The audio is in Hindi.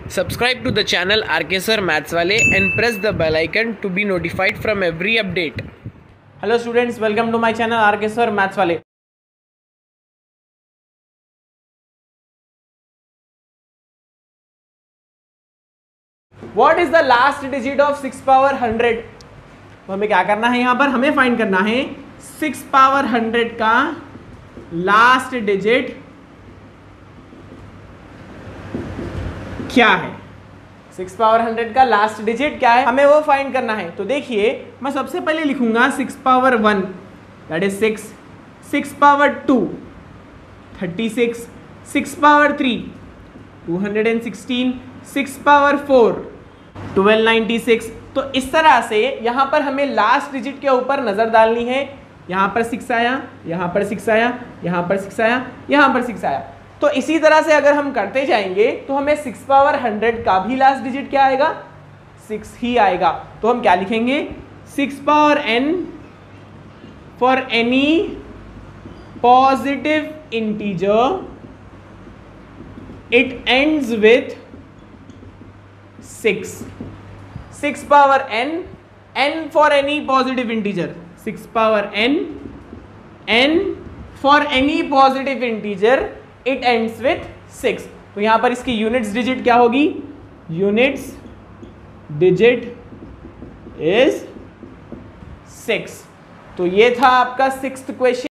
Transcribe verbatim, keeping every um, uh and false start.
Subscribe to the channel R K Sir Maths Wale and press the bell icon to be notified from every update. Hello students, welcome to my channel R K Sir Maths Wale. What is the last digit of six power one hundred? तो हमें क्या करना है, यहाँ पर हमें फाइंड करना है six power one hundred का लास्ट डिजिट क्या है। सिक्स पावर हंड्रेड का लास्ट डिजिट क्या है, हमें वो फाइंड करना है। तो देखिए, मैं सबसे पहले लिखूंगा six power one, that is six, six power two thirty six, six power three two hundred and sixteen, six power four twelve ninety six. तो इस तरह से यहाँ पर हमें लास्ट डिजिट के ऊपर नजर डालनी है। यहाँ पर सिक्स आया, यहाँ पर सिक्स आया, यहाँ पर सिक्स आया, यहाँ पर सिक्स आया। तो इसी तरह से अगर हम करते जाएंगे तो हमें सिक्स पावर हंड्रेड का भी लास्ट डिजिट क्या आएगा, सिक्स ही आएगा। तो हम क्या लिखेंगे, six power n for any positive integer it ends with six. Six power n, n for any positive integer, six power n, n for any positive integer it ends with six. तो यहां पर इसकी यूनिट्स डिजिट क्या होगी, यूनिट्स डिजिट इज सिक्स। तो ये था आपका सिक्स्थ क्वेश्चन।